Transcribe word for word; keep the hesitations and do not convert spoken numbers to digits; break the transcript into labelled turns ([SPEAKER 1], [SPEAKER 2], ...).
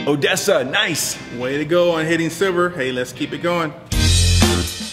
[SPEAKER 1] Odessa, nice. Way to go on hitting silver. Hey, let's keep it going.